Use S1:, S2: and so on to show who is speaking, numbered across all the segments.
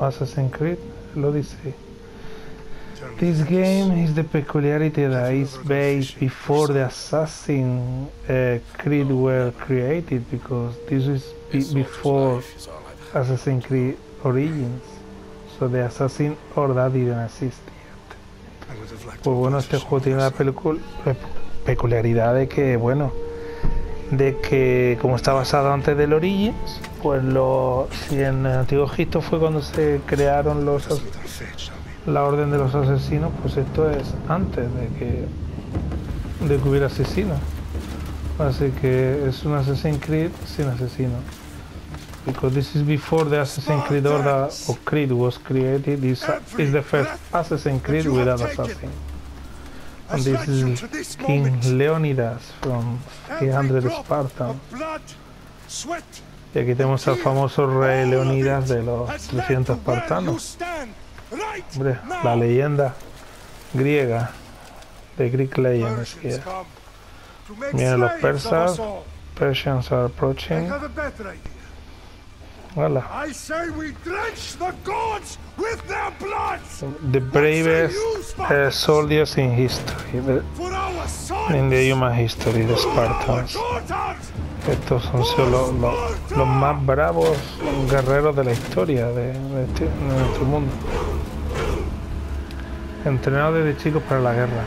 S1: Assassin's Creed, lo dice. This game is the peculiarity that is based before the Assassin's Creed were created, because this is before Assassin's Creed Origins, so the Assassin Order didn't exist yet. Pues bueno, este juego tiene la peculiaridad de que, bueno, de que como está basado antes del Origins, pues si en el antiguo Egipto fue cuando se crearon la orden de los asesinos, pues esto es antes de que hubiera asesinos. Así que es un Assassin's Creed sin asesinos. Because this is before the Assassin's Creed Order of Creed was created. This is the first Assassin's Creed without assassin. And this is King Leonidas from 300 Spartans. Y aquí tenemos al famoso rey Leonidas de los 300 espartanos. Hombre, la leyenda griega, de Greek legends here. Miren los persas. Persians are approaching. Hola. The bravest soldiers in history, in the human history, the Spartans. Estos son los más bravos guerreros de la historia de nuestro mundo. Entrenados desde chicos para la guerra.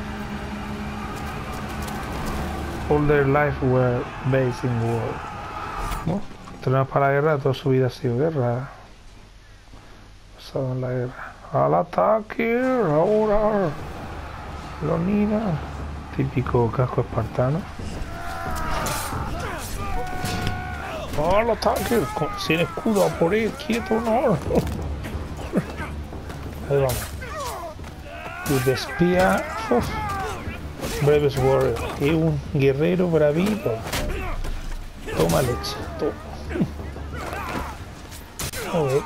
S1: All their life were based in war. ¿No? Entrenados para la guerra, toda su vida ha sido guerra. Basado en la guerra. Al ataque, ahora. Leonidas. Típico casco espartano. Al ataque, sin escudo, por ahí, quieto, no. Ahí vamos. With the spear, bravest warrior. Y un guerrero bravito. Toma leche, toma. Okay.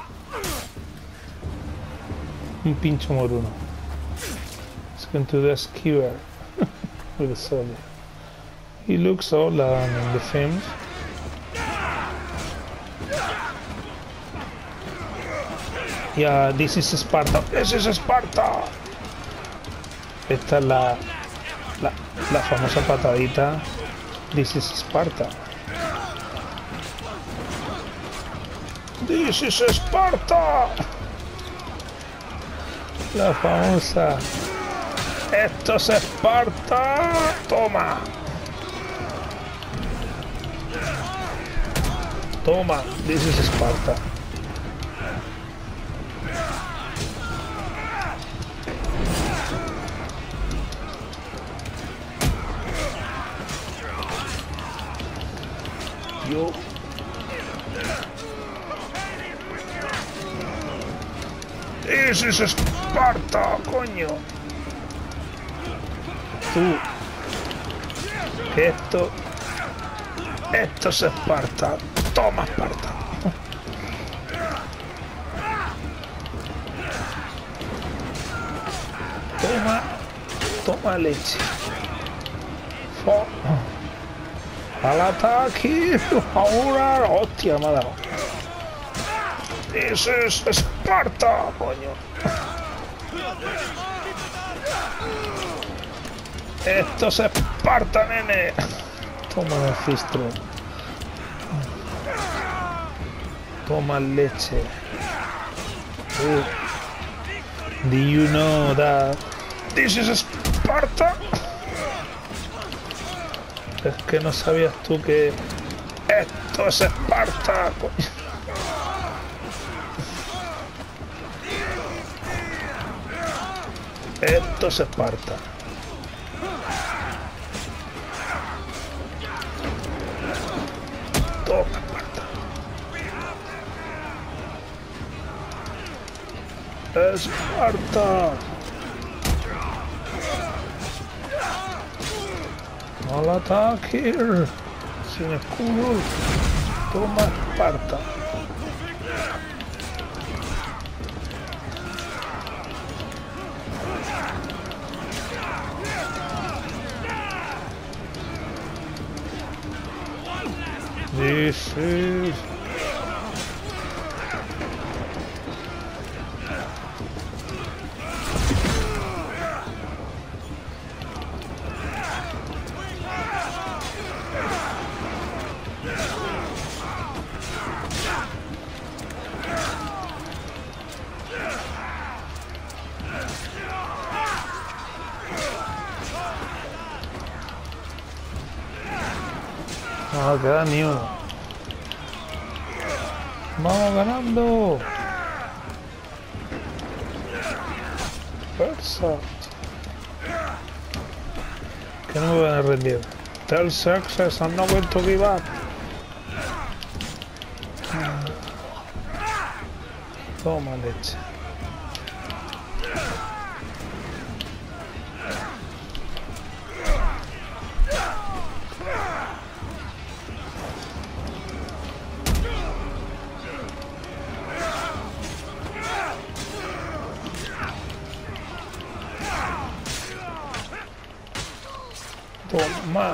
S1: Un pincho moruno. It's going to the skewer with a soldier. He looks old in the films. Yeah, this is Sparta. This is Sparta. Esta es la famosa patadita. This is Sparta. This is Sparta. La famosa. Esto es Esparta. Toma. Toma. This is Sparta. Yo. This is Esparta, coño. Tú. Esto es Esparta. Toma, Esparta. Toma leche. Al ataque. Ahora. Hostia, me ha dado. This is Esparta, coño. Esto es Esparta, nene. Toma el fistro. Toma leche. Do you know that this is Esparta? Es que no sabías tú que esto es Esparta, coño. Esto es Esparta. Toma, Esparta. Esparta. Al ataque. Sin escudo. Toma, Esparta. This is No queda ni uno. ¡Vamos ganando! Fuerza. Que no me van a rendir. Tell success, I'm not going to give up. Toma leche. Toma.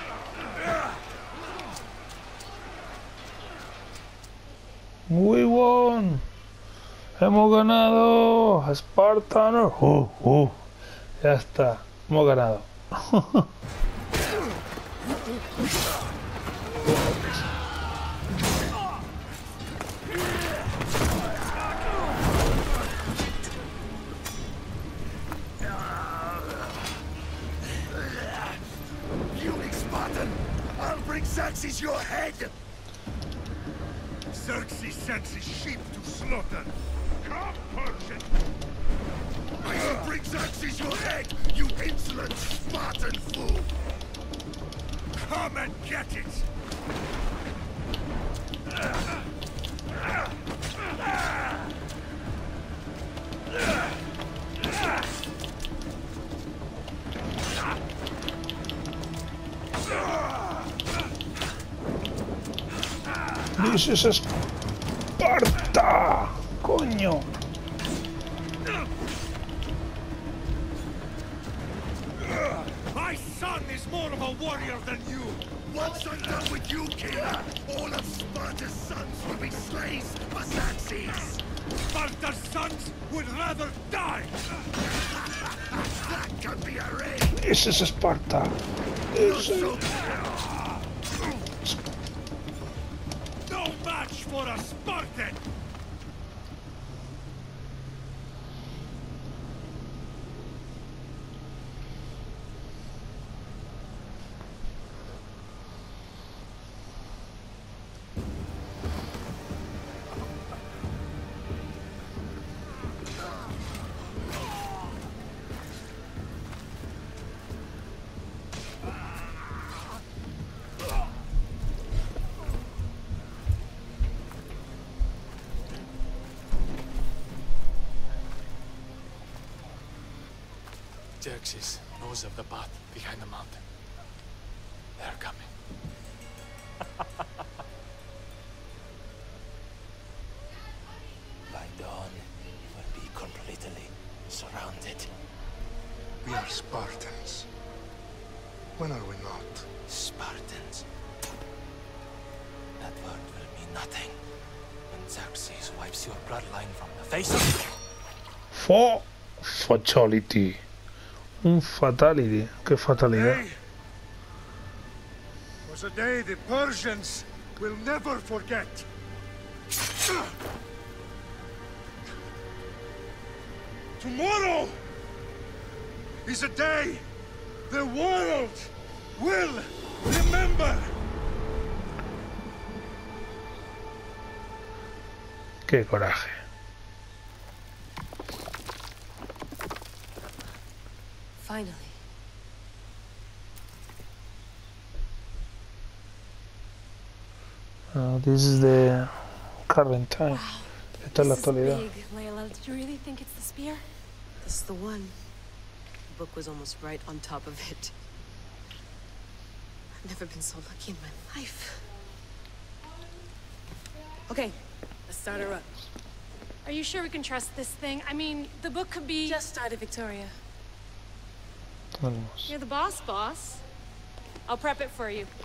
S1: We won. Hemos ganado. Spartan. Ya está. Hemos ganado.
S2: Xerxes your head! Xerxes sends his sheep to slaughter. Come, Persian! I will bring Xerxes your head, you insolent Spartan fool! Come and get it!
S1: This is Sparta! Coño!
S2: My son is more of a warrior than you! Once I'm done with you, killer, all of Sparta's sons will be slaves for Xerxes! Sparta's sons would rather die! That can be arranged!
S1: This is Sparta!
S2: No match for a Spartan!
S3: Xerxes knows of the path behind the mountain. They're coming.
S4: By dawn, we'll be completely surrounded.
S5: We are Spartans. When are we not?
S4: Spartans. That word will mean nothing when Xerxes wipes your bloodline from the face of...
S1: Fatality. Un fatality. ¿Qué fatalidad?
S2: Today was a day the Persians will never forget. Tomorrow is a day the world will remember.
S1: Qué coraje.
S6: Finally.
S1: This is the current time.
S6: Wow.
S1: Esta es la
S6: This is
S1: actualidad.
S6: big, Layla. Did you really think it's the spear? This is the one. The book was almost right on top of it. I've never been so lucky in my life. Okay, let's start her up.
S7: Are you sure we can trust this thing? I mean, the book could be...
S6: Just started, Victoria.
S1: Vamos.
S7: You're the boss. I'll prep it for you.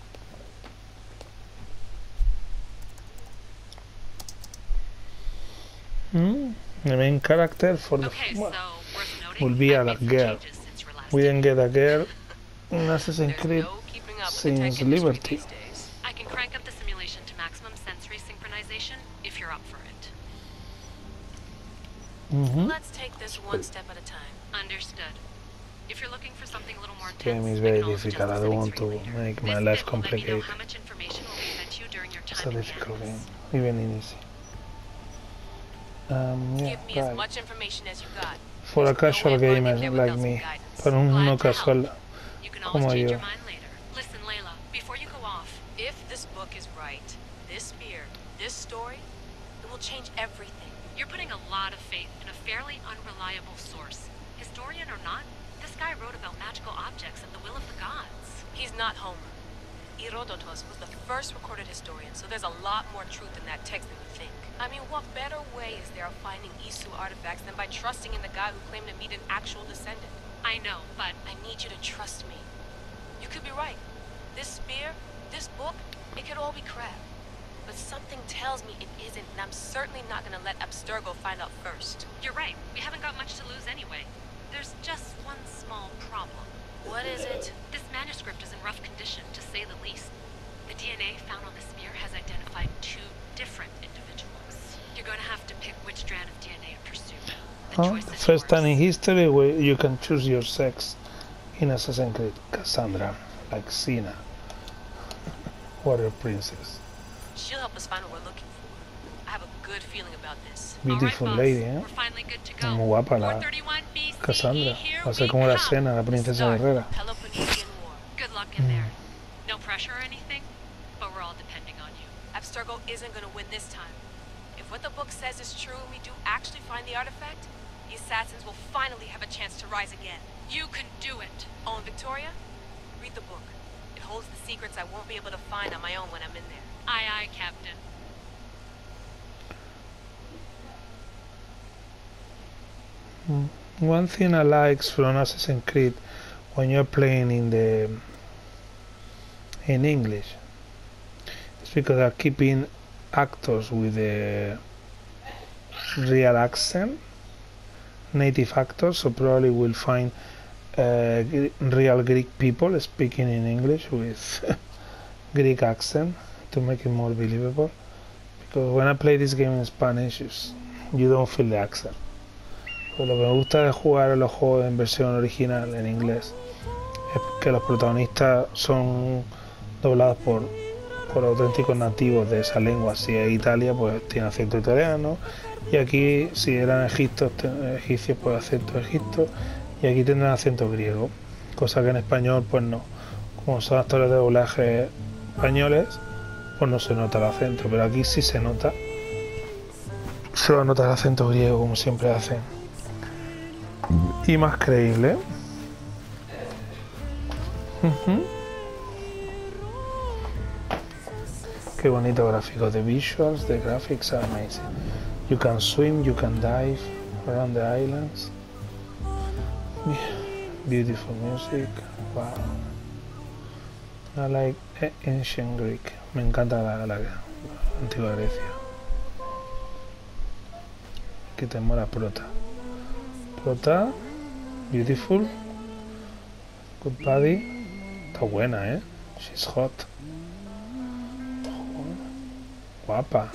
S1: The main character for the
S8: Okay, so worth noting,
S1: will be a
S8: I've made some
S1: girl.
S8: changes since your last
S1: We didn't get a girl in
S8: There's
S1: Assassin's Creed
S8: no keeping up with the
S1: since
S8: tech industry
S1: Liberty.
S8: these days. I can crank up the simulation to maximum sensory synchronization if you're up for it.
S1: Mhm.
S8: Let's take this one step at a time. Understood. If you're looking for something a little more
S1: Game
S8: intense,
S1: is
S8: I
S1: very
S8: can also
S1: difficult. I
S8: just
S1: don't
S8: send
S1: want to
S8: later.
S1: make my
S8: This
S1: life
S8: bit will let me know
S1: complicated.
S8: how much information will be sent to you during your
S1: It's
S8: time
S1: a
S8: in
S1: difficult game,
S8: Yannis.
S1: even in easy. Yeah,
S6: Give me as
S1: right.
S6: much information as you got.
S1: For a
S6: There's no
S1: casual
S6: way I'm going
S1: gamer
S6: in there
S1: like
S6: without some
S1: me,
S6: guidance.
S1: para un no
S8: Glad to
S1: casual
S8: help. You can always
S1: como
S8: change
S1: yo.
S8: your mind later. Listen, Layla, before you go off,
S6: If this book is right, this spear, this story, it will change everything.
S8: you're putting a lot of faith in a fairly unreliable source. Historian or not, this guy wrote about magical objects and the will of the gods.
S6: He's not Homer. Herodotus was the first recorded historian, so there's a lot more truth in that text than you think. I mean, what better way is there of finding Isu artifacts than by trusting in the guy who claimed to meet an actual descendant?
S8: I know, but
S6: I need you to trust me. You could be right. This spear, this book, it could all be crap. But something tells me it isn't, and I'm certainly not gonna let Abstergo find out first.
S8: you're right. We haven't got much to lose anyway. There's just one small problem.
S6: What is it?
S8: This manuscript is in rough condition, to say the least. The DNA found on the spear has identified 2 different individuals. You're going to have to pick which strand of DNA to pursue. The
S1: Huh?
S8: choice is
S1: First time in
S8: yours.
S1: history where you can choose your sex in Assassin's Creed. Cassandra, like Xena, Warrior Princess.
S6: She'll help us find what we're looking for. I have a good feeling about this.
S1: Beautiful
S8: All right,
S1: lady,
S8: boss.
S1: ¿eh?
S8: We're finally good to go.
S1: Muy guapa la
S8: 431 BCE,
S1: Cassandra.
S8: here
S1: Va a ser
S8: we
S1: como la
S8: come.
S1: Xena, la princesa
S6: Start
S1: guerrera.
S6: the Peloponnesian War.
S8: Good luck in there. No pressure or anything, but we're all depending on you.
S6: Abstergo isn't gonna win this time. If what the book says is true and we do actually find the artifact, the assassins will finally have a chance to rise again.
S8: You can do it.
S6: Oh, and Victoria, read the book. It holds the secrets I won't be able to find on my own when I'm in there.
S8: Aye, aye, Captain.
S1: One thing I like from Assassin's Creed when you're playing in English is because they're keeping actors with the real accent, native actors, so probably we'll find real Greek people speaking in English with Greek accent to make it more believable, because when I play this game in Spanish you don't feel the accent. Pues lo que me gusta de jugar los juegos en versión original en inglés es que los protagonistas son doblados por auténticos nativos de esa lengua. Si es Italia, pues tiene acento italiano, y aquí si eran egipcios, pues acento egipcio, y aquí tendrán acento griego, cosa que en español pues no. Como son actores de doblaje españoles, pues no se nota el acento, pero aquí sí se nota. Se va a notar el acento griego, como siempre hacen. Y más creíble. Qué bonito gráfico. The visuals, the graphics are amazing. You can swim, you can dive around the islands. Beautiful music. Wow. I like ancient Greek. Me encanta la antigua Grecia. Que te mola Prota. Prota, beautiful, good body, está buena, she's hot, guapa.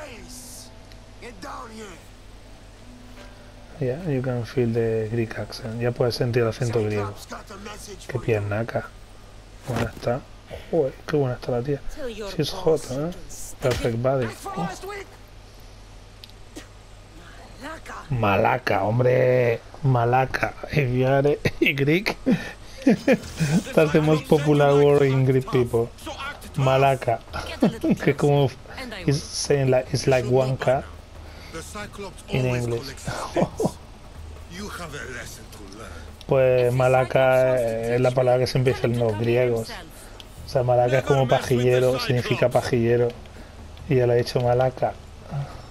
S1: Yeah, you can feel the Greek accent, ya puedes sentir el acento griego. Qué piernaca, buena está. Joder, qué buena está la tía. She's hot, perfect body. Oh. Malaka, hombre, Malaka. If you are a Greek, that's the most popular word in Greek people. Malaka, que como is saying like it's like one cat in English. Pues Malaka es la palabra que se empieza en los griegos. O sea, Malaka es como pajillero, significa pajillero. Y ya le he dicho Malaka.